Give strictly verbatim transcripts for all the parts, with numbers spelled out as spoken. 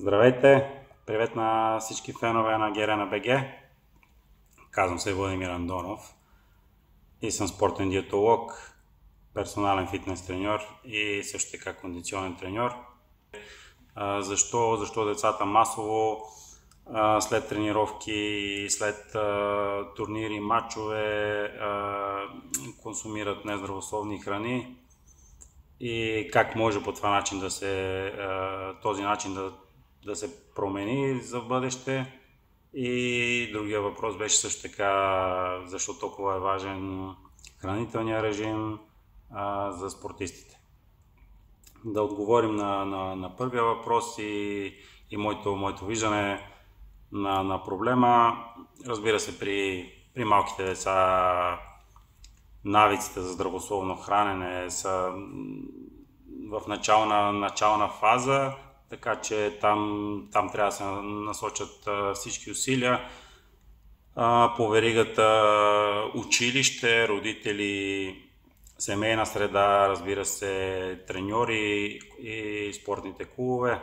Здравейте! Привет на всички фенове на ГРН БГ. Казвам се Владимир Андонов и съм спортен диетолог, персонален фитнес треньор и също така кондиционен треньор. Защо? Защо децата масово след тренировки, след турнири, матчове консумират нездравословни храни и как може по това начин да се, този начин да, да се промени за бъдеще. И другия въпрос беше също така защо толкова е важен хранителния режим а, за спортистите. Да отговорим на, на, на първия въпрос и, и моето, моето виждане на, на проблема. Разбира се, при, при малките деца навиците за здравословно хранене са в начална, начална фаза, така че там, там трябва да се насочат всички усилия. По веригата училище, родители, семейна среда, разбира се, треньори и спортните клубове,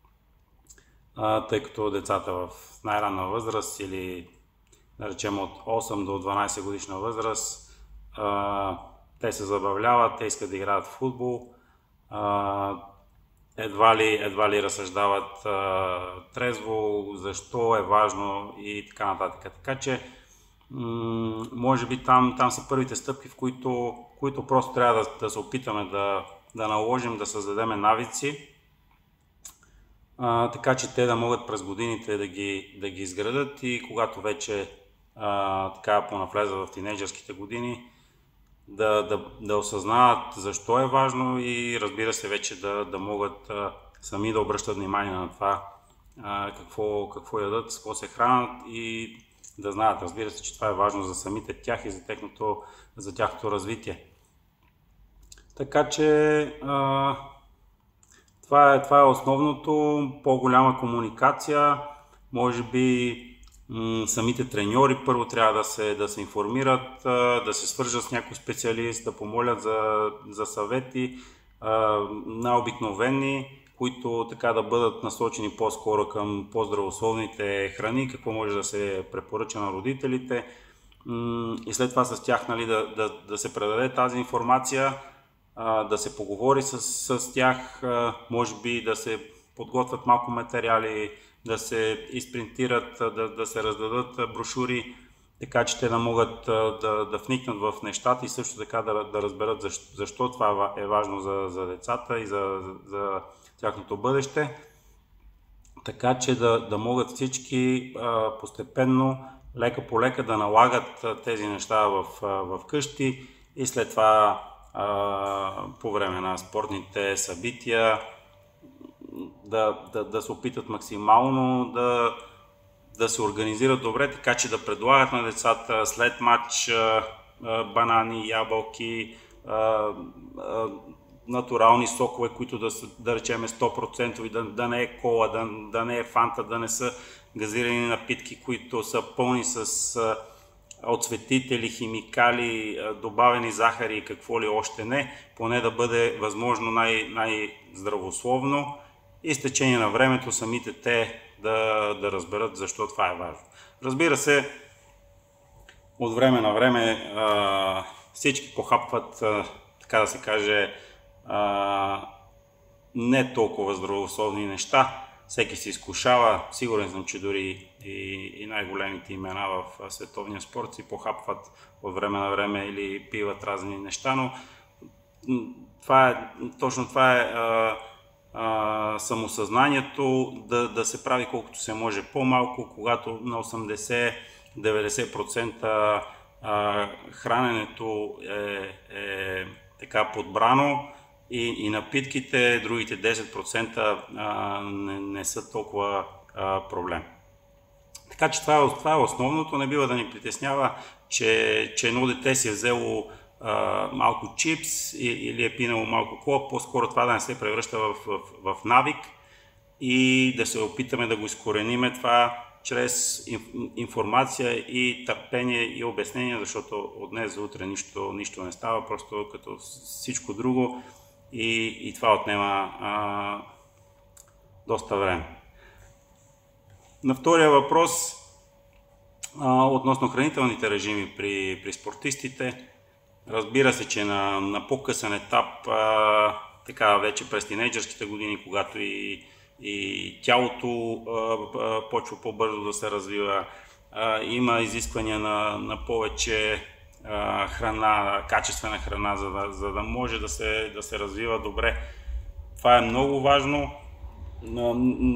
тъй като децата в най-ранна възраст или да речем от осем до дванайсет годишна възраст, те се забавляват, те искат да играят в футбол, едва ли, едва ли разсъждават а, трезво, защо е важно и така нататък. Така че, м- може би там, там са първите стъпки, в които, които просто трябва да, да се опитаме да, да наложим, да създадем навици, а, така че те да могат през годините да ги, да ги изградат и когато вече а, така понавлезат в тинейджърските години, Да, да, да осъзнават защо е важно и разбира се вече да, да могат а, сами да обръщат внимание на това а, какво, какво ядат, с какво се хранят и да знаят, разбира се, че това е важно за самите тях и за, техното, за тяхното развитие. Така че а, това, е, това е основното, по-голяма комуникация, може би самите треньори първо трябва да се, да се информират, да се свържат с някой специалист, да помолят за, за съвети на обикновени, които така да бъдат насочени по-скоро към по-здравословните храни, какво може да се препоръча на родителите и след това с тях, нали, да, да, да се предаде тази информация, да се поговори с, с тях, може би да се подготвят малко материали, да се изпринтират, да, да се раздадат брошури, така че те да могат да, да вникнат в нещата и също така да, да разберат защо, защо това е важно за, за децата и за, за тяхното бъдеще. Така че да, да могат всички а, постепенно, лека по лека да налагат тези неща в, в къщи и след това а, по време на спортните събития Да, да, да се опитат максимално да, да се организират добре, така че да предлагат на децата след матч а, а, банани, ябълки, а, а, натурални сокове, които да са, да речем, сто процента, да, да не е кола, да, да не е фанта, да не са газирани напитки, които са пълни с а, отцветители, химикали, а, добавени захари и какво ли още не, поне да бъде възможно най- най-здравословно. И с течение на времето самите те да, да разберат защо това е важно. Разбира се, от време на време а, всички похапват, а, така да се каже, а, не толкова здравословни неща. Всеки се изкушава. Сигурен съм, че дори и, и най-големите имена в световния спорт си похапват от време на време или пиват разни неща, но това е, точно това е а, Uh, самосъзнанието да, да се прави колкото се може по-малко, когато на осемдесет до деветдесет процента uh, храненето е, е така подбрано и, и напитките, другите десет процента uh, не, не са толкова uh, проблем. Така че това е, това е основното, не бива да ни притеснява, че, че едно дете си е взело Uh, малко чипс или е пинало малко кола, по-скоро това да не се превръща в, в, в навик и да се опитаме да го изкорениме това чрез информация и търпение и обяснение, защото от днес за утре нищо, нищо не става, просто като всичко друго и, и това отнема а, доста време. На втория въпрос, а, относно хранителните режими при, при спортистите, разбира се, че на, на по-късен етап, а, така вече през тинейджърските години, когато и, и тялото а, а, почва по-бързо да се развива, а, има изисквания на, на повече а, храна, качествена храна, за да, за да може да се, да се развива добре. Това е много важно. На,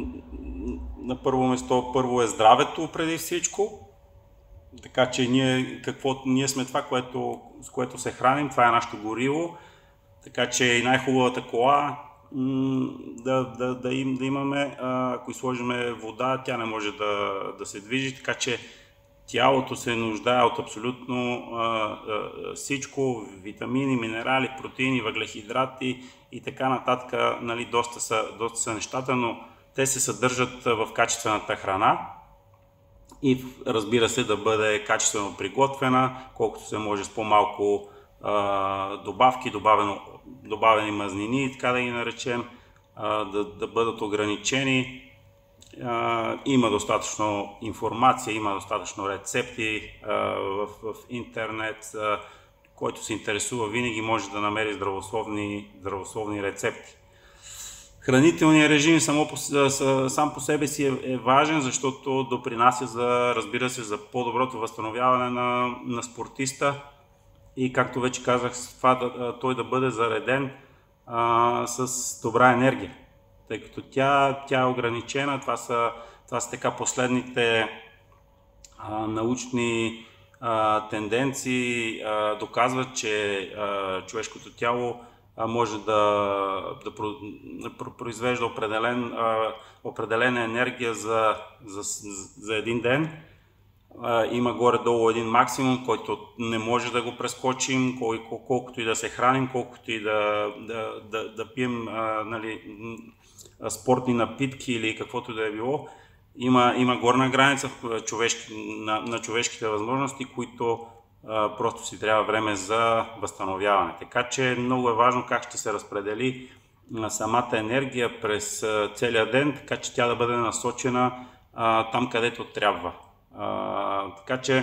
на първо место, първо е здравето преди всичко. Така че ние, какво, ние сме това, което, с което се храним, това е нашето гориво. Така че и най-хубавата кола да, да, да, им, да имаме, ако изложиме вода, тя не може да, да се движи, така че тялото се нуждае от абсолютно а, а, всичко, витамини, минерали, протеини, въглехидрати и така нататък. Нали, доста, са, доста са нещата, но те се съдържат в качествената храна и разбира се да бъде качествено приготвена, колкото се може с по-малко а, добавки, добавено, добавени мазнини, така да ги наречем, а, да, да бъдат ограничени. Uh, има достатъчно информация, има достатъчно рецепти uh, в, в интернет. Uh, който се интересува, винаги може да намери здравословни, здравословни рецепти. Хранителният режим само по, сам по себе си е, е важен, защото допринася за, разбира се, за по-доброто възстановяване на, на спортиста и, както вече казах, това да, той да бъде зареден uh, с добра енергия. Тъй като тя, тя е ограничена, това са, това са така последните а, научни а, тенденции, а, доказват, че а, човешкото тяло а, може да, да, да произвежда определен, а, определена енергия за, за, за един ден. А, има горе-долу един максимум, който не може да го прескочим, кол, кол, колкото и да се храним, колкото и да, да, да, да пием, а, нали, спортни напитки или каквото да е било, има, има горна граница в човешки, на, на човешките възможности, които а, просто си трябва време за възстановяване. Така че много е важно как ще се разпредели а, самата енергия през а, целия ден, така че тя да бъде насочена а, там, където трябва. А, така че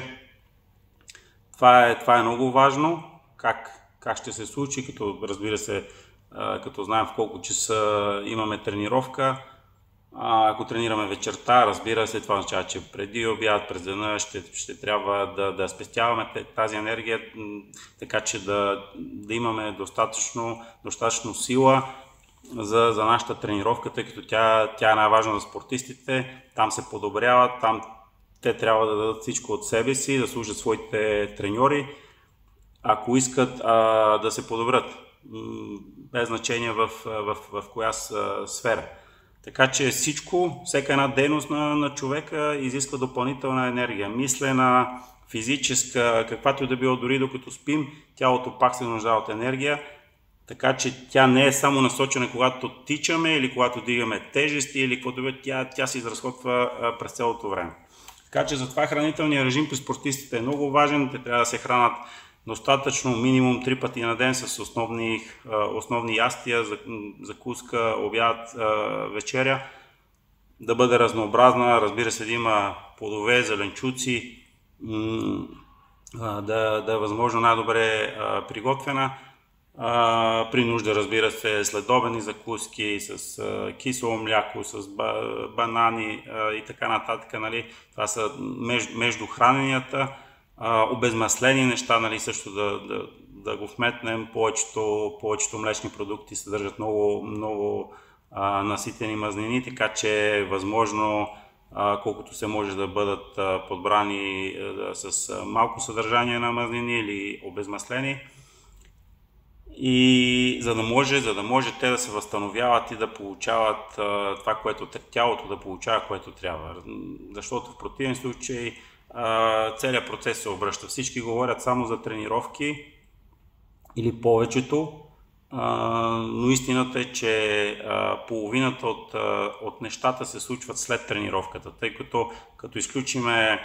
това е, това е много важно, как, как ще се случи, като разбира се, като знаем в колко часа имаме тренировка. Ако тренираме вечерта, разбира се, това означава, че преди обяд, през деня ще, ще трябва да, да спестяваме тази енергия, така че да, да имаме достатъчно, достатъчно сила за, за нашата тренировка, тъй като тя, тя е най-важна за спортистите. Там се подобряват, там те трябва да дадат всичко от себе си, да служат своите треньори, ако искат а, да се подобрят, без значение в, в, в, в коя сфера. Така че всичко, всяка една дейност на, на човека изисква допълнителна енергия. Мислена, физическа, каквато и да било, дори докато спим, тялото пак се нуждае от енергия. Така че тя не е само насочена когато тичаме или когато дигаме тежести или каквото и да било, тя, тя се изразходва през цялото време. Така че затова хранителният режим при спортистите е много важен. Те трябва да се хранят достатъчно, минимум три пъти на ден с основни, основни ястия, закуска, обяд, вечеря. Да бъде разнообразна, разбира се, да има плодове, зеленчуци, да, да е възможно най-добре приготвена. При нужда, разбира се, следобедни закуски с кисело мляко, с банани и така нататък. Нали? Това са между, между храненията. Обезмаслени неща, нали, също да, да, да го вметнем. Повечето, повечето млечни продукти съдържат много, много а, наситени мазнини, така че е възможно а, колкото се може да бъдат а, подбрани а, с а, малко съдържание на мазнини или обезмаслени. И за да може, за да може те да се възстановяват и да получават а, това, което тялото да получава, което трябва. Защото в противен случай целият процес се обръща. Всички говорят само за тренировки или повечето, но истината е, че половината от, от нещата се случват след тренировката, тъй като като изключиме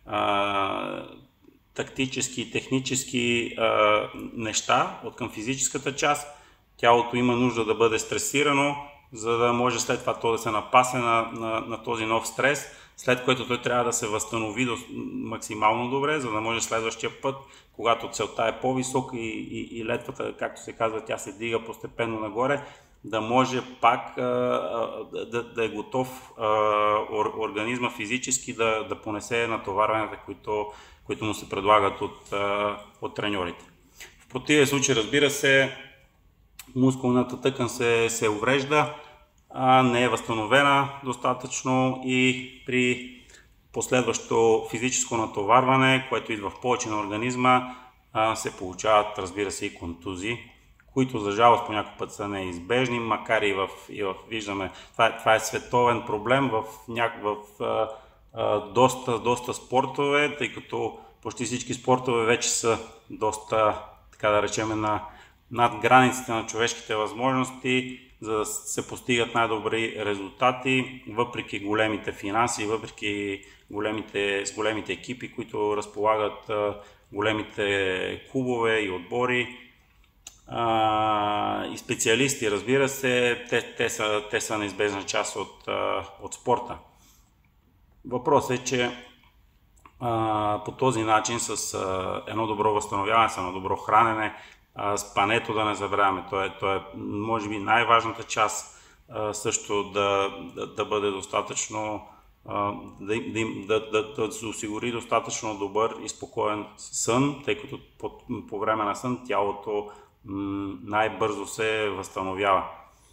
тактически и технически неща от към физическата част, тялото има нужда да бъде стресирано, за да може след това то да се напасне на, на, на този нов стрес, след което той трябва да се възстанови до, максимално добре, за да може следващия път, когато целта е по-висока и, и, и летвата, както се казва, тя се дига постепенно нагоре, да може пак а, а, да, да е готов а, ор, организма физически да, да понесе натоварванията, които, които му се предлагат от, а, от треньорите. В противен случай, разбира се, мускулната тъкан се, се уврежда, а не е възстановена достатъчно и при последващо физическо натоварване, което идва в повече на организма, се получават, разбира се, и контузии, които за жалост по някой път са неизбежни, макар и в, и в виждаме, това е, това е световен проблем в, няк, в а, а, доста, доста спортове, тъй като почти всички спортове вече са доста, така да речем, на, над границите на човешките възможности, за да се постигат най-добри резултати, въпреки големите финанси, въпреки големите, с големите екипи, които разполагат а, големите клубове и отбори. Uh, и специалисти, разбира се, те, те, са, те са неизбежна част от, uh, от спорта. Въпросът е, че uh, по този начин с uh, едно добро възстановяване, с едно добро хранене, uh, спането да не забравяме, то е, то е може би най-важната част, uh, също да, да, да бъде достатъчно, uh, да, да, да, да се осигури достатъчно добър и спокоен сън, тъй като по, по време на сън тялото най-бързо се възстановява.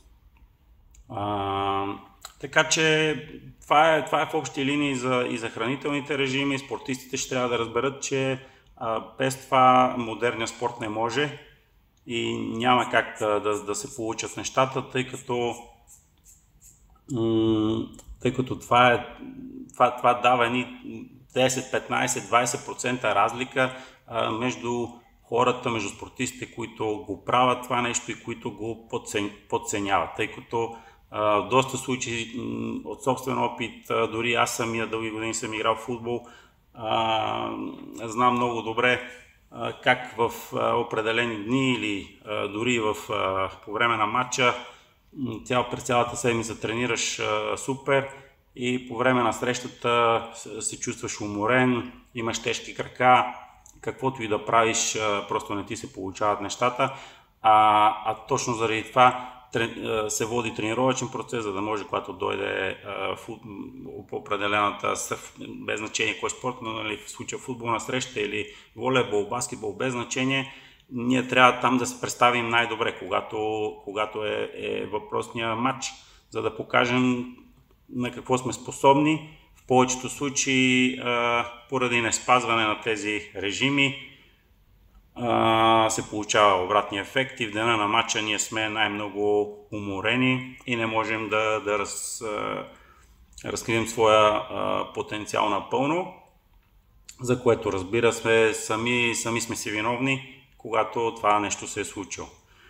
А, така че това е, това е в общи линии за, и за хранителните режими. Спортистите ще трябва да разберат, че а, без това модерният спорт не може и няма как да, да, да се получат нещата, тъй като, м- тъй като това, е, това, това дава едни десет, петнайсет, двайсет процента разлика а, между хората, между спортистите, които го правят това нещо и които го подцен, подценяват. Тъй като а, в доста случаи м, от собствен опит, а, дори аз самия дълги години съм играл в футбол, а, знам много добре а, как в а, определени дни или а, дори в, а, по време на матча цял, през цялата седмица тренираш а, супер и по време на срещата се, се чувстваш уморен, имаш тежки крака, каквото и да правиш, просто не ти се получават нещата, а, а точно заради това се води тренировъчен процес, за да може, когато дойде по определената, без значение кой спорт, но нали, в случая футболна среща или волейбол, баскетбол, без значение, ние трябва там да се представим най-добре, когато, когато е, е въпросния матч, за да покажем на какво сме способни. В повечето случаи, поради неспазване на тези режими, се получава обратния ефект и в дена на матча ние сме най-много уморени и не можем да, да раз, разкрием своя потенциал напълно, за което, разбира се, сами, сами сме си виновни, когато това нещо се е случило.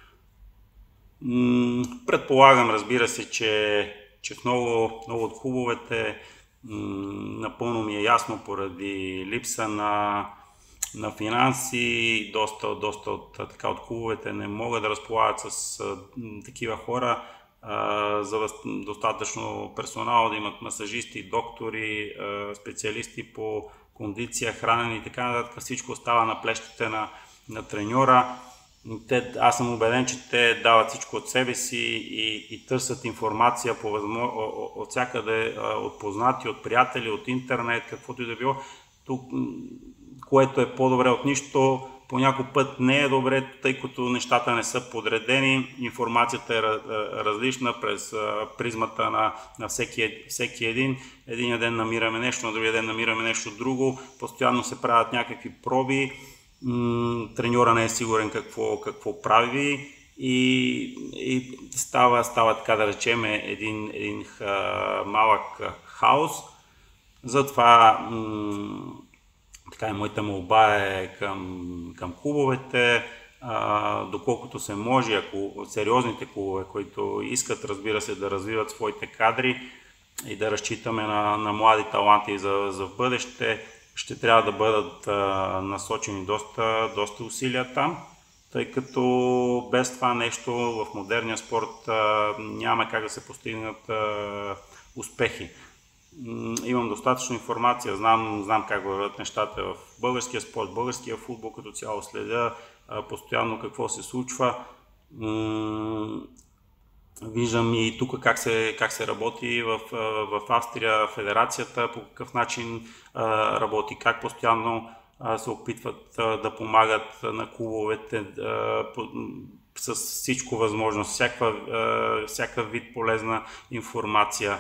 Предполагам, разбира се, че, че в много, много от клубовете напълно ми е ясно, поради липса на, на финанси, доста, доста от, така, от клубовете не могат да разполагат с а, такива хора, а, за достатъчно персонал, да имат масажисти, доктори, а, специалисти по кондиция, хранене и така нататък. Всичко остава на плещите на, на треньора. Те, аз съм убеден, че те дават всичко от себе си и, и търсят информация по възможно, от всякъде, от познати, от приятели, от интернет, каквото и да било, тук, което е по-добре от нищо. По някой път не е добре, тъй като нещата не са подредени, информацията е различна през призмата на, на всеки, всеки един. Един ден намираме нещо, на другия ден намираме нещо друго, постоянно се правят някакви проби. Треньора не е сигурен какво, какво прави и, и става, става, така да речем, един, един ха, малък хаос. Затова м- така и моята молба е към, към клубовете, а, доколкото се може, ако сериозните клубове, които искат, разбира се, да развиват своите кадри и да разчитаме на, на млади таланти за, за бъдеще, ще трябва да бъдат а, насочени доста, доста усилия там, тъй като без това нещо в модерния спорт а, няма как да се постигнат а, успехи. имам достатъчно информация, знам, знам как върват нещата в българския спорт, българския футбол като цяло, следя постоянно какво се случва. Виждам и тук как се, как се работи в, в Австрия, федерацията, по какъв начин работи, как постоянно се опитват да помагат на клубовете с всичко възможно, всякакъв, всякакъв вид полезна информация.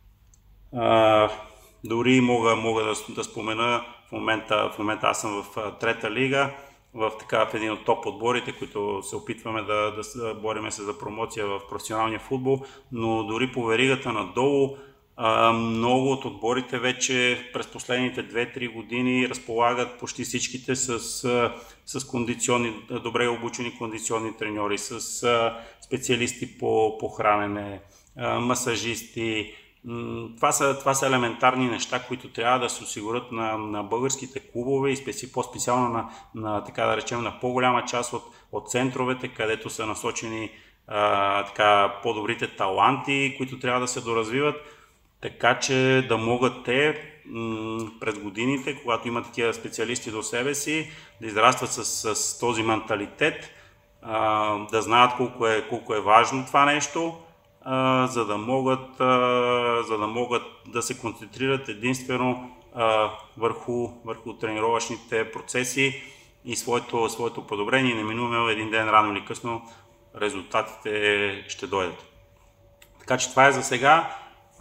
Дори мога, мога да, да спомена, в момента, в момента аз съм в трета лига, в, така, в един от топ отборите, които се опитваме да, да бориме се за промоция в професионалния футбол, но дори по веригата надолу много от отборите вече през последните две-три години разполагат почти всичките с, с кондиционни, добре обучени кондиционни треньори, с специалисти по, по хранене, масажисти. Това са, това са елементарни неща, които трябва да се осигурят на, на българските клубове и специ, по-специално на, на, така да речем, на по-голяма част от, от центровете, където са насочени а, така, по-добрите таланти, които трябва да се доразвиват, така че да могат те м- през годините, когато имат такива специалисти до себе си, да израстват с, с този менталитет, а, да знаят колко е, колко е важно това нещо, Uh, за, да могат, uh, за да могат да се концентрират единствено uh, върху, върху тренировъчните процеси и своето, своето подобрение. Неминуемо един ден, рано или късно, резултатите ще дойдат. Така че това е за сега.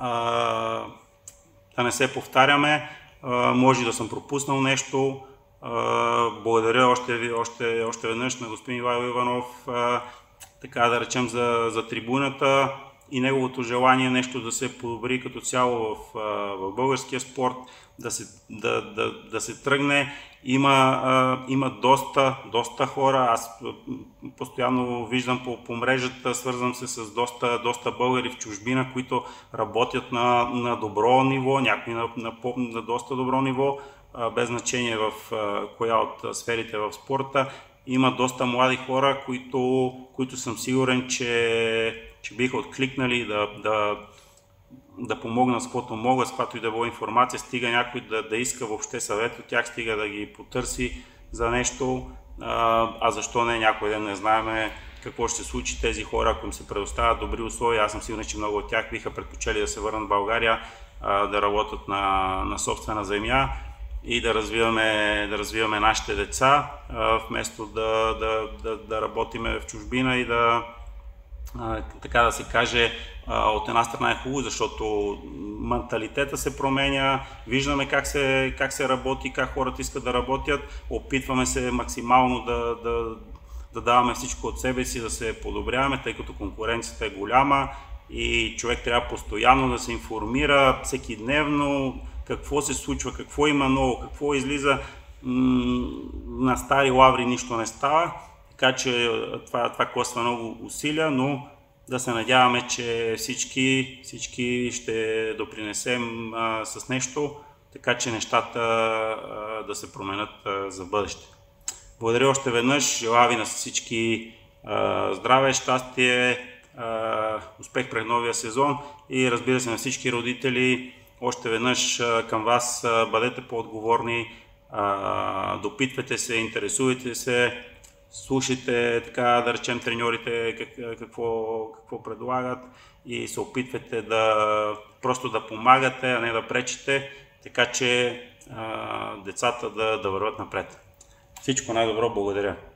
Uh, да не се повтаряме. Uh, може да съм пропуснал нещо. Uh, благодаря още, още, още веднъж на господин Ивайло Иванов, uh, така да речем, за, за трибуната и неговото желание нещо да се подобри като цяло в, в българския спорт, да се, да, да, да се тръгне. Има, а, има доста, доста хора, аз постоянно виждам по, по мрежата, свързвам се с доста, доста българи в чужбина, които работят на, на добро ниво, някои на, на, на доста добро ниво, а, без значение в а, коя от сферите в спорта. Има доста млади хора, които, които съм сигурен, че, че биха откликнали да, да, да помогнат с каквото могат, с каквато и да било информация, стига някой да, да иска въобще съвет от тях, стига да ги потърси за нещо, а, а защо не, някой ден не знаем какво ще се случи. Тези хора, ако им се предоставят добри условия, аз съм сигурен, че много от тях биха предпочели да се върнат в България, а, да работят на, на собствена земя и да развиваме, да развиваме нашите деца, а, вместо да, да, да, да работиме в чужбина и да, а, така да се каже, а, от една страна е хубаво, защото менталитета се променя, виждаме как се, как се работи, как хората искат да работят, опитваме се максимално да, да, да даваме всичко от себе си, да се подобряваме, тъй като конкуренцията е голяма и човек трябва постоянно да се информира всеки дневно какво се случва, какво има ново, какво излиза. На стари лаври нищо не става, така че това, това коства много усилия, но да се надяваме, че всички, всички ще допринесем а, с нещо, така че нещата а, да се променят а, за бъдеще. Благодаря още веднъж, желая ви на всички а, здраве, щастие, а, успех пред новия сезон и разбира се на всички родители. Още веднъж към вас, бъдете по-отговорни, допитвайте се, интересувайте се, слушайте, така да речем, треньорите какво, какво предлагат и се опитвайте да просто да помагате, а не да пречите, така че децата да, да върват напред. Всичко най-добро, благодаря!